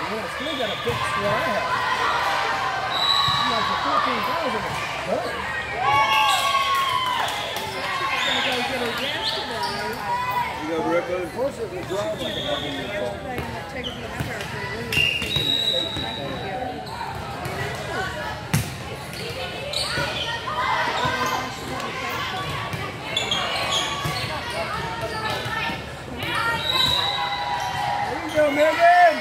Yeah, still got a fix what I have. I'm like for 14,000. It's done. You got Brooklyn? Of course it will drive like a fucking vehicle. There you go, Megan!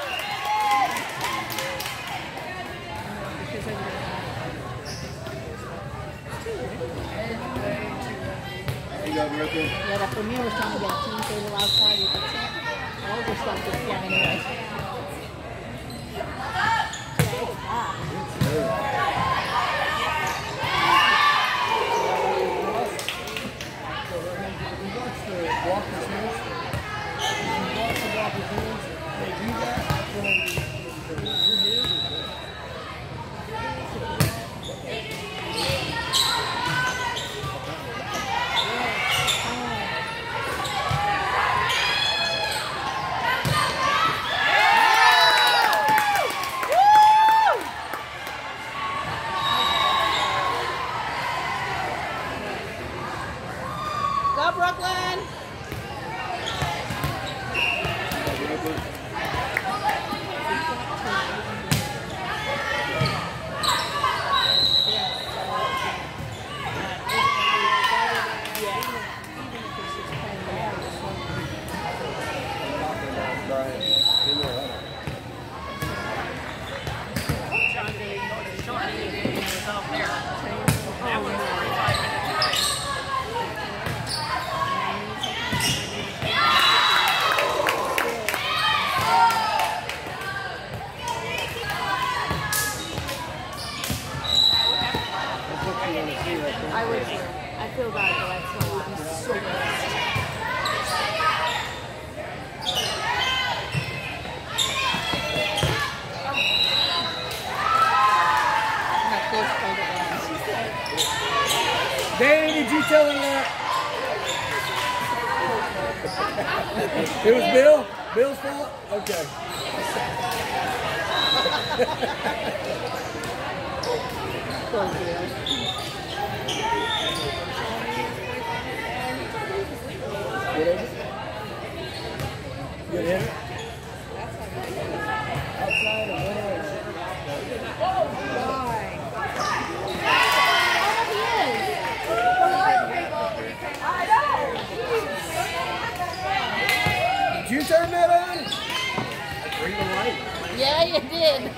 You got Brooklyn? Yeah, that for me was trying to get a team table outside. You could say. All this stuff is fun anyway. Go, Brooklyn! I feel bad for that, so I'm so pissed. Danny, did you tell him that? It was Bill? Bill's fault? Okay. Poor Bill. Good hit. Outside or Did you turn that on? I green and white. Yeah, you did.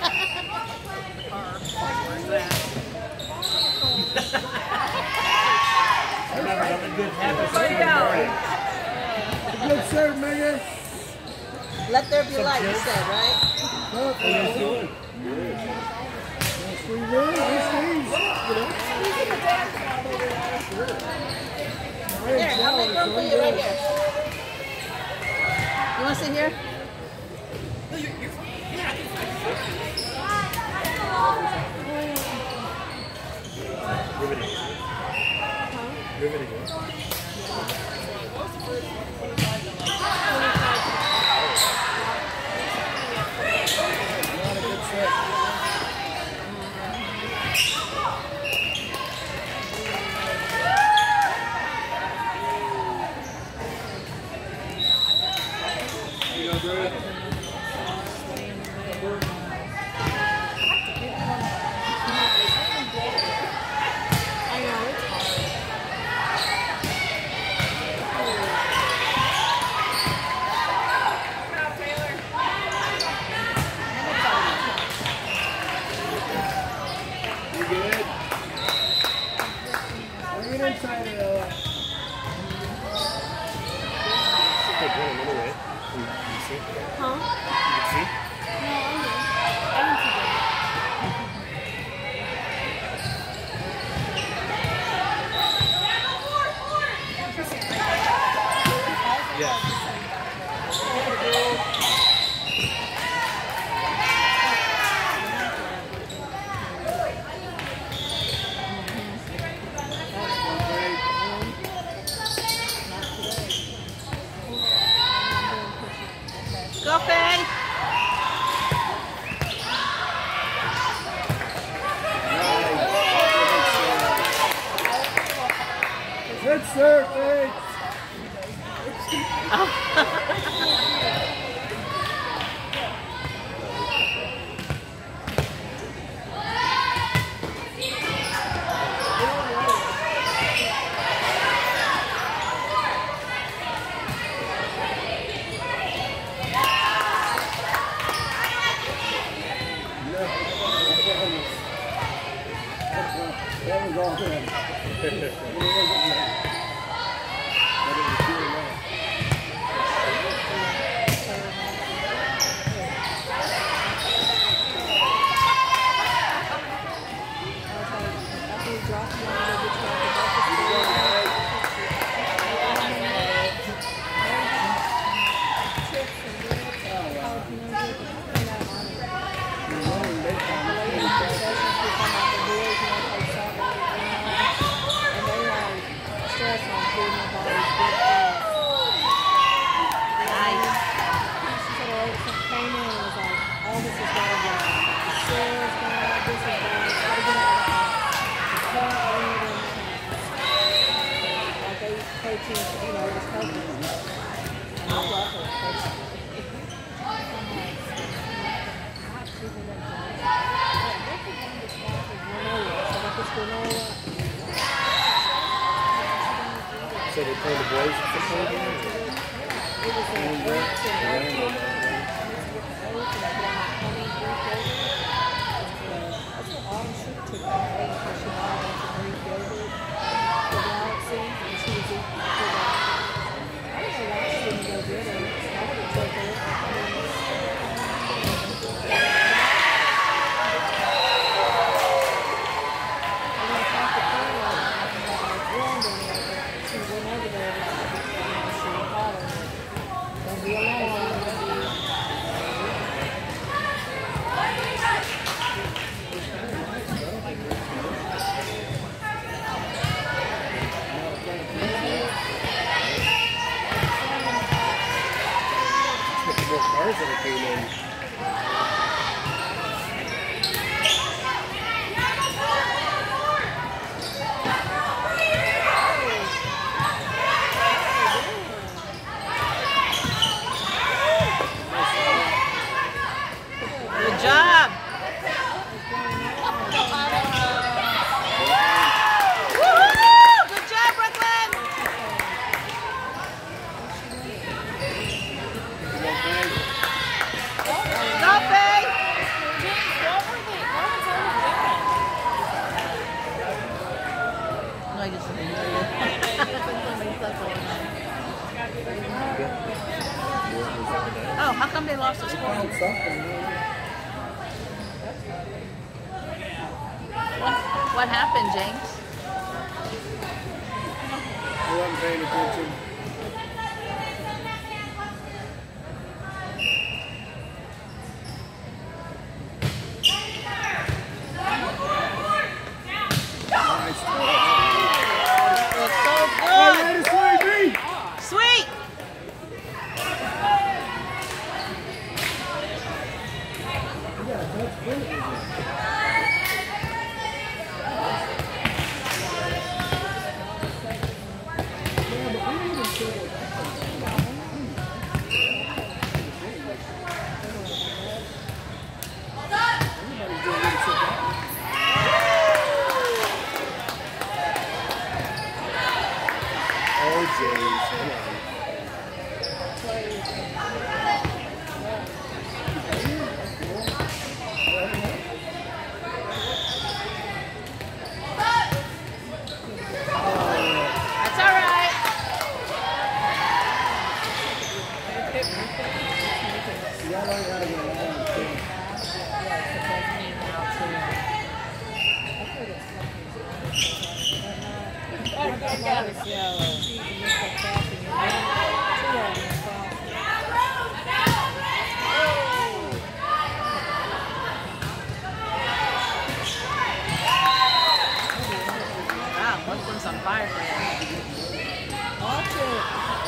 Good serve, Megan. Let there be light, you said, right? Oh, yes, good. Yes, we will. Here, I'll make room for you right here. You want to sit here? Go, Faye. sir. Thanks. That was all good. So they play the boys at football game? Cars that came in. Good job. Woohoo! Good job, Brooklyn. Nothing. No, I just didn't hear you. Oh, how come they lost the score? What happened, James? I wasn't paying attention. Sweet! Oh, James, come on. That's all right. Wow, Brooklyn's on fire for you. Watch it.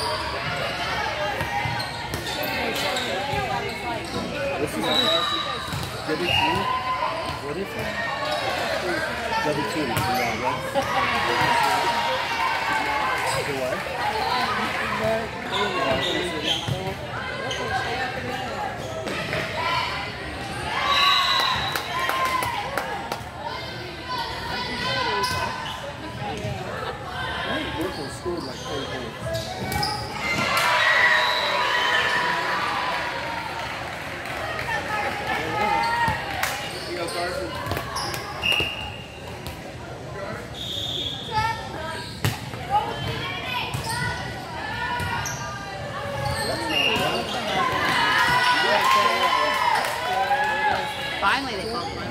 This is W2. What is it? W2. The what? Brooklyn scored like 4 goals. You go, Carson. Finally, they called one.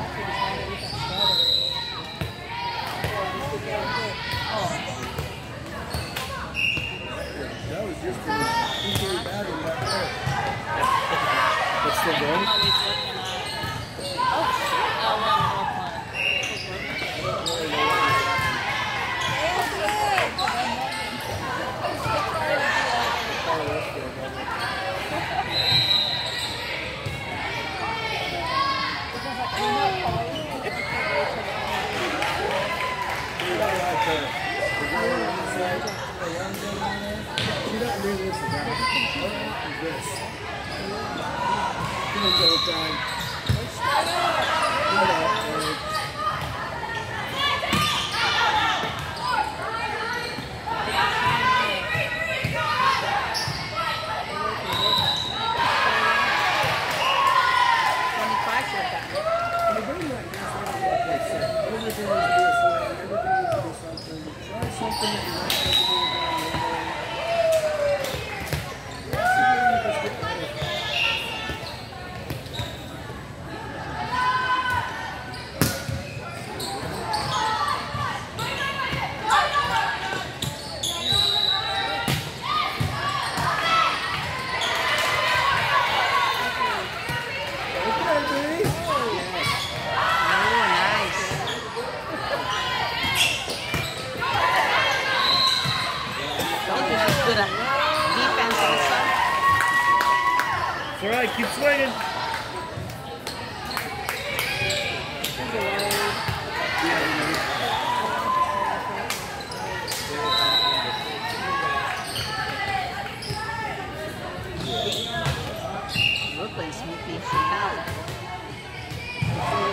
That was just a PK battle right there. It's still going? I'm always looking at. Oh, shit. Oh, no, no, She doesn't do this about it. This. Come on, Joe, time. Come on, Good defense also. It's all right, keep swinging. Brooklyn sneaky. Foul.